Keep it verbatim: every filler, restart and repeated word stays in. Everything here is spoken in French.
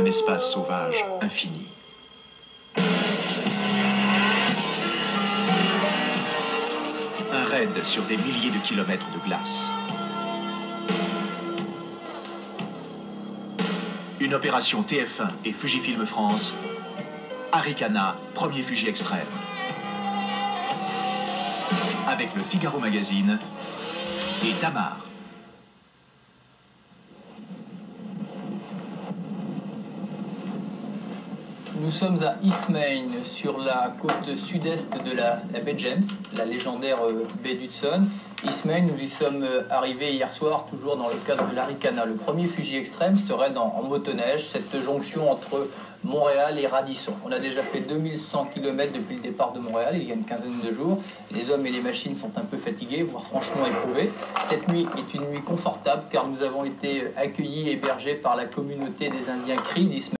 un espace sauvage infini. Un raid sur des milliers de kilomètres de glace. Une opération T F un et Fujifilm France. Arikana, premier Fuji extrême. Avec le Figaro Magazine et Tamar. Nous sommes à Eastmain, sur la côte sud-est de la, la baie James, la légendaire euh, baie d'Hudson. Eastmain, nous y sommes euh, arrivés hier soir, toujours dans le cadre de l'Arikana. Le premier Fuji extrême serait dans, en motoneige, cette jonction entre Montréal et Radisson. On a déjà fait deux mille cent kilomètres depuis le départ de Montréal, il y a une quinzaine de jours. Les hommes et les machines sont un peu fatigués, voire franchement éprouvés. Cette nuit est une nuit confortable, car nous avons été accueillis et hébergés par la communauté des Indiens Cris d'Eastmain.